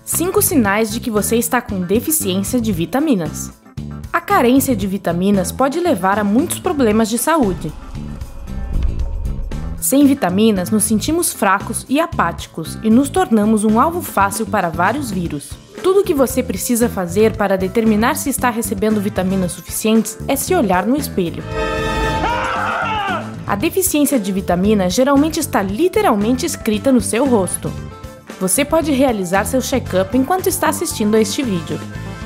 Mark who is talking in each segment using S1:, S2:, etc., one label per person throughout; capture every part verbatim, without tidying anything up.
S1: cinco sinais de que você está com deficiência de vitaminas. A carência de vitaminas pode levar a muitos problemas de saúde. Sem vitaminas, nos sentimos fracos e apáticos e nos tornamos um alvo fácil para vários vírus. Tudo o que você precisa fazer para determinar se está recebendo vitaminas suficientes é se olhar no espelho. A deficiência de vitamina geralmente está literalmente escrita no seu rosto. Você pode realizar seu check-up enquanto está assistindo a este vídeo.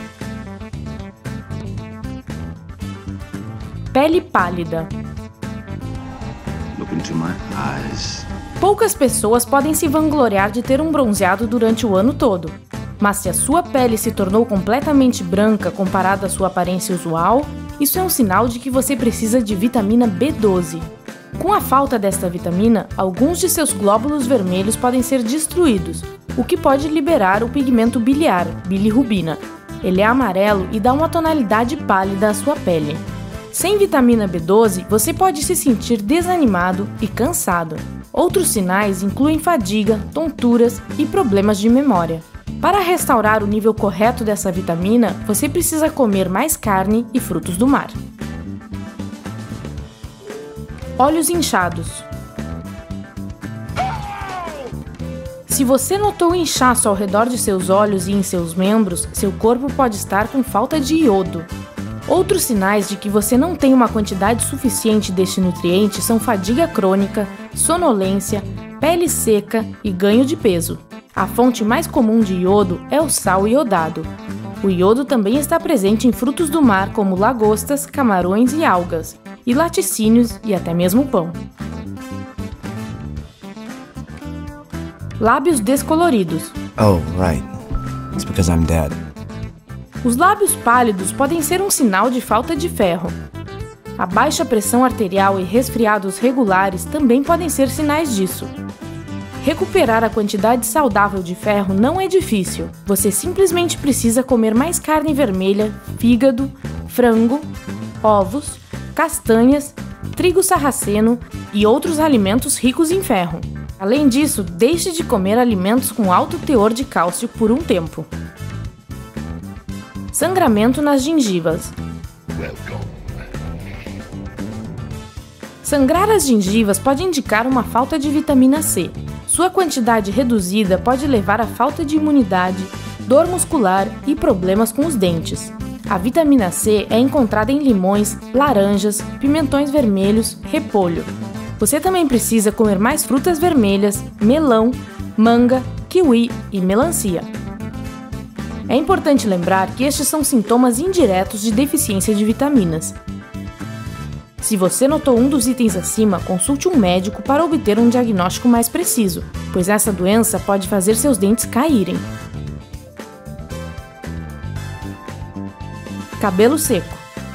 S1: Pele pálida.
S2: Look into my eyes.
S1: Poucas pessoas podem se vangloriar de ter um bronzeado durante o ano todo. Mas se a sua pele se tornou completamente branca comparada à sua aparência usual, isso é um sinal de que você precisa de vitamina B doze. Com a falta desta vitamina, alguns de seus glóbulos vermelhos podem ser destruídos, o que pode liberar o pigmento biliar, bilirrubina. Ele é amarelo e dá uma tonalidade pálida à sua pele. Sem vitamina B doze, você pode se sentir desanimado e cansado. Outros sinais incluem fadiga, tonturas e problemas de memória. Para restaurar o nível correto dessa vitamina, você precisa comer mais carne e frutos do mar. Olhos inchados. Se você notou inchaço ao redor de seus olhos e em seus membros, seu corpo pode estar com falta de iodo. Outros sinais de que você não tem uma quantidade suficiente deste nutriente são fadiga crônica, sonolência, pele seca e ganho de peso. A fonte mais comum de iodo é o sal iodado. O iodo também está presente em frutos do mar como lagostas, camarões e algas, e laticínios e até mesmo pão. Lábios descoloridos.
S3: Oh, right. It's because I'm dead.
S1: Os lábios pálidos podem ser um sinal de falta de ferro. A baixa pressão arterial e resfriados regulares também podem ser sinais disso. Recuperar a quantidade saudável de ferro não é difícil. Você simplesmente precisa comer mais carne vermelha, fígado, frango, ovos, castanhas, trigo sarraceno e outros alimentos ricos em ferro. Além disso, deixe de comer alimentos com alto teor de cálcio por um tempo. Sangramento nas gengivas. Sangrar as gengivas pode indicar uma falta de vitamina C. Sua quantidade reduzida pode levar à falta de imunidade, dor muscular e problemas com os dentes. A vitamina C é encontrada em limões, laranjas, pimentões vermelhos, repolho. Você também precisa comer mais frutas vermelhas, melão, manga, kiwi e melancia. É importante lembrar que estes são sintomas indiretos de deficiência de vitaminas. Se você notou um dos itens acima, consulte um médico para obter um diagnóstico mais preciso, pois essa doença pode fazer seus dentes caírem. Cabelo seco.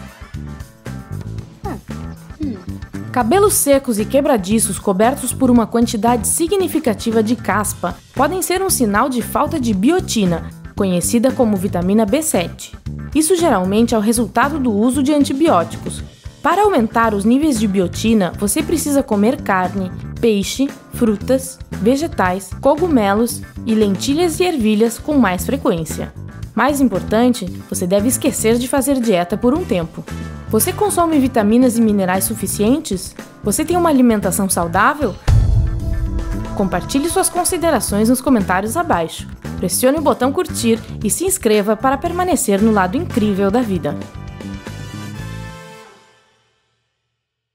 S1: Cabelos secos e quebradiços cobertos por uma quantidade significativa de caspa podem ser um sinal de falta de biotina, conhecida como vitamina B sete. Isso geralmente é o resultado do uso de antibióticos. Para aumentar os níveis de biotina, você precisa comer carne, peixe, frutas, vegetais, cogumelos e lentilhas e ervilhas com mais frequência. Mais importante, você deve esquecer de fazer dieta por um tempo. Você consome vitaminas e minerais suficientes? Você tem uma alimentação saudável? Compartilhe suas considerações nos comentários abaixo. Pressione o botão curtir e se inscreva para permanecer no lado incrível da vida.